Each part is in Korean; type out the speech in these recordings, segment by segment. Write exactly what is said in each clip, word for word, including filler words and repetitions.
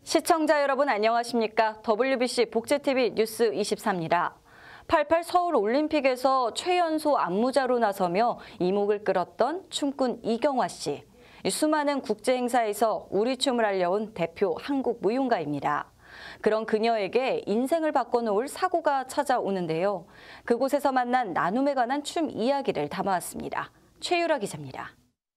시청자 여러분 안녕하십니까? 더블유비씨 복제티비 뉴스 이십사입니다. 팔십팔 서울올림픽에서 최연소 안무자로 나서며 이목을 끌었던 춤꾼 이경화 씨. 수많은 국제행사에서 우리 춤을 알려온 대표 한국 무용가입니다. 그런 그녀에게 인생을 바꿔놓을 사고가 찾아오는데요. 그곳에서 만난 나눔에 관한 춤 이야기를 담아왔습니다. 최유라 기자입니다.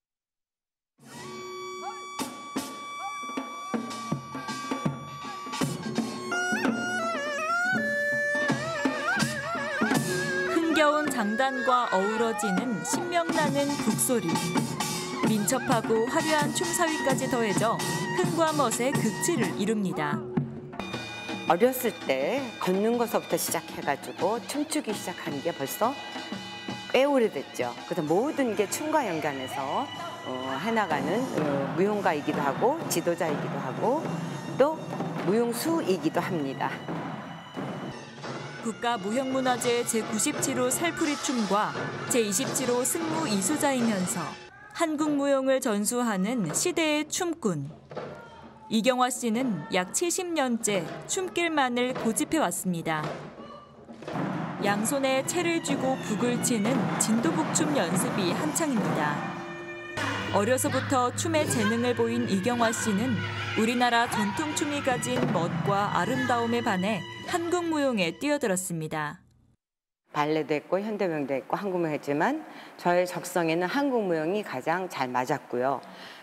흥겨운 장단과 어우러지는 신명나는 북소리. 민첩하고 화려한 춤사위까지 더해져 흥과 멋의 극치를 이룹니다. 어렸을 때 걷는 것부터 시작해가지고 춤추기 시작한 게 벌써 꽤 오래됐죠. 그래서 모든 게 춤과 연관해서 어, 해나가는 어, 무용가이기도 하고 지도자이기도 하고 또 무용수이기도 합니다. 국가무형문화재 제구십칠 호 살풀이 춤과 제이십칠 호 승무 이수자이면서 한국 무용을 전수하는 시대의 춤꾼. 이경화 씨는 약 칠십 년째 춤길만을 고집해왔습니다. 양손에 채를 쥐고 북을 치는 진도북춤 연습이 한창입니다. 어려서부터 춤의 재능을 보인 이경화 씨는 우리나라 전통춤이 가진 멋과 아름다움에 반해 한국 무용에 뛰어들었습니다. 발레도 했고 현대무용도 했고 한국무용 했지만 저의 적성에는 한국무용이 가장 잘 맞았고요.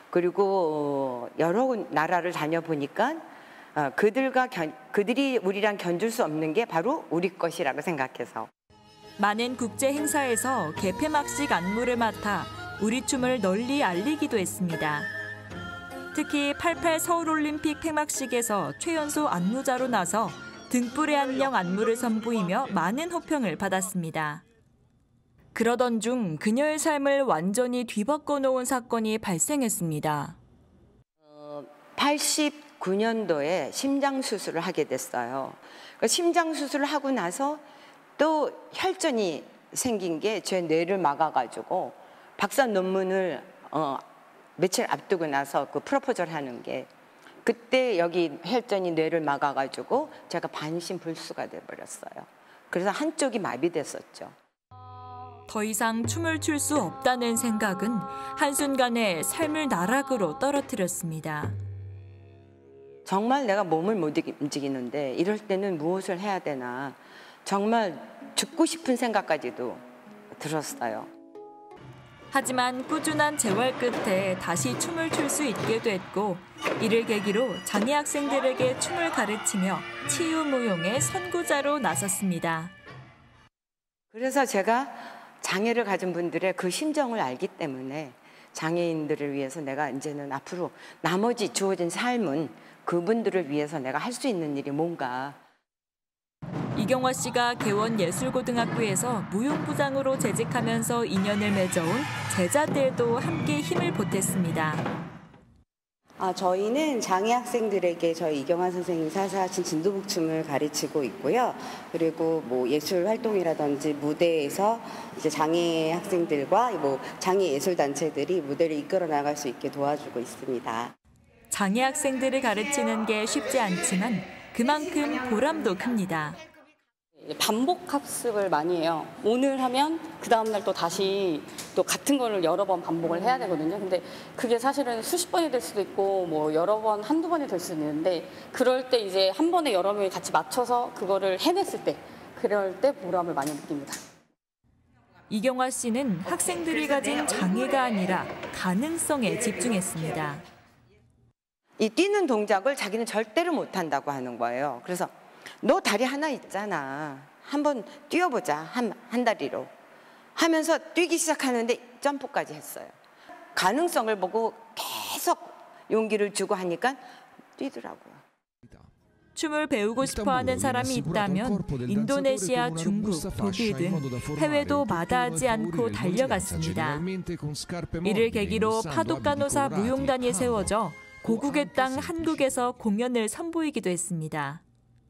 그리고 여러 나라를 다녀보니까 그들과 견, 그들이 우리랑 견줄 수 없는 게 바로 우리 것이라고 생각해서. 많은 국제 행사에서 개폐막식 안무를 맡아 우리 춤을 널리 알리기도 했습니다. 특히 팔십팔 서울올림픽 폐막식에서 최연소 안무자로 나서 등불의 안녕 안무를 선보이며 많은 호평을 받았습니다. 그러던 중 그녀의 삶을 완전히 뒤바꿔 놓은 사건이 발생했습니다. 어, 팔십구 년도에 심장 수술을 하게 됐어요. 심장 수술을 하고 나서 또 혈전이 생긴 게 제 뇌를 막아가지고 박사 논문을 어, 며칠 앞두고 나서 그 프로포즈를 하는 게 그때 여기 혈전이 뇌를 막아가지고 제가 반신불수가 돼버렸어요. 그래서 한쪽이 마비됐었죠. 더 이상 춤을 출 수 없다는 생각은 한순간에 삶을 나락으로 떨어뜨렸습니다. 정말 내가 몸을 못 움직이는데 이럴 때는 무엇을 해야 되나 정말 죽고 싶은 생각까지도 들었어요. 하지만 꾸준한 재활 끝에 다시 춤을 출 수 있게 됐고 이를 계기로 장애 학생들에게 춤을 가르치며 치유무용의 선구자로 나섰습니다. 그래서 제가 장애를 가진 분들의 그 심정을 알기 때문에 장애인들을 위해서 내가 이제는 앞으로 나머지 주어진 삶은 그분들을 위해서 내가 할 수 있는 일이 뭔가. 이경화 씨가 개원예술고등학교에서 무용부장으로 재직하면서 인연을 맺어온 제자들도 함께 힘을 보탰습니다. 아, 저희는 장애 학생들에게 저희 이경화 선생님이 사사하신 진도북춤을 가르치고 있고요. 그리고 뭐 예술 활동이라든지 무대에서 이제 장애 학생들과 뭐 장애 예술 단체들이 무대를 이끌어 나갈 수 있게 도와주고 있습니다. 장애 학생들을 가르치는 게 쉽지 않지만 그만큼 보람도 큽니다. 반복 학습을 많이 해요. 오늘 하면 그 다음날 또 다시 또 같은 거를 여러 번 반복을 해야 되거든요. 근데 그게 사실은 수십 번이 될 수도 있고 뭐 여러 번, 한두 번이 될 수도 있는데 그럴 때 이제 한 번에 여러 명이 같이 맞춰서 그거를 해냈을 때 그럴 때 보람을 많이 느낍니다. 이경화 씨는 학생들이 가진 장애가 아니라 가능성에 집중했습니다. 이 뛰는 동작을 자기는 절대로 못한다고 하는 거예요. 그래서 너 다리 하나 있잖아. 한번 뛰어보자. 한, 한 다리로. 하면서 뛰기 시작하는데 점프까지 했어요. 가능성을 보고 계속 용기를 주고 하니까 뛰더라고요. 춤을 배우고 싶어하는 사람이 있다면 인도네시아, 중국, 독일 등 해외도 마다하지 않고 달려갔습니다. 이를 계기로 파독간호사 무용단이 세워져 고국의 땅 한국에서 공연을 선보이기도 했습니다.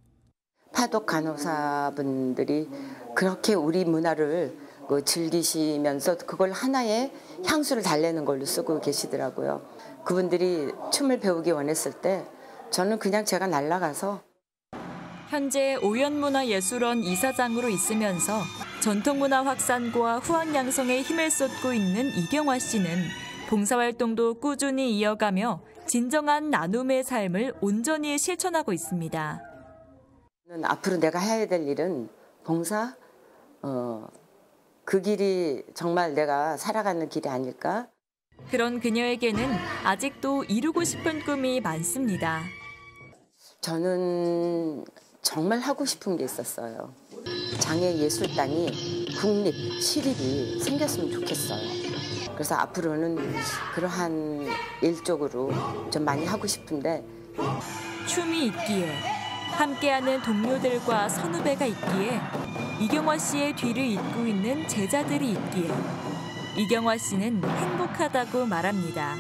파독 간호사분들이 그렇게 우리 문화를 즐기시면서 그걸 하나의 향수를 달래는 걸로 쓰고 계시더라고요. 그분들이 춤을 배우기 원했을 때 저는 그냥 제가 날아가서 현재 오연문화예술원 이사장으로 있으면서 전통문화 확산과 후학 양성에 힘을 쏟고 있는 이경화 씨는 봉사활동도 꾸준히 이어가며 진정한 나눔의 삶을 온전히 실천하고 있습니다. 앞으로 내가 해야 될 일은 봉사, 어, 그 길이 정말 내가 살아가는 길이 아닐까? 그런 그녀에게는 아직도 이루고 싶은 꿈이 많습니다. 저는 정말 하고 싶은 게 있었어요. 장애예술단이 국립, 시립이 생겼으면 좋겠어요. 그래서 앞으로는 그러한 일 쪽으로 좀 많이 하고 싶은데 춤이 있기에, 함께하는 동료들과 선후배가 있기에, 이경화 씨의 뒤를 잇고 있는 제자들이 있기에 이경화 씨는 행복하다고 말합니다.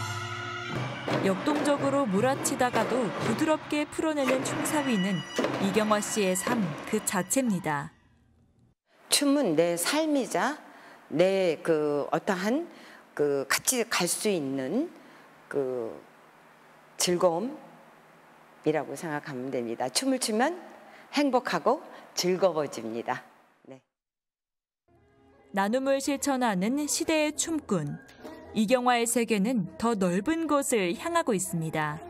역동적으로 몰아치다가도 부드럽게 풀어내는 춤사위는 이경화 씨의 삶 그 자체입니다. 춤은 내 삶이자 내 그 어떠한 그 같이 갈 수 있는 그 즐거움이라고 생각하면 됩니다. 춤을 추면 행복하고 즐거워집니다. 네. 나눔을 실천하는 시대의 춤꾼. 이경화의 세계는 더 넓은 곳을 향하고 있습니다.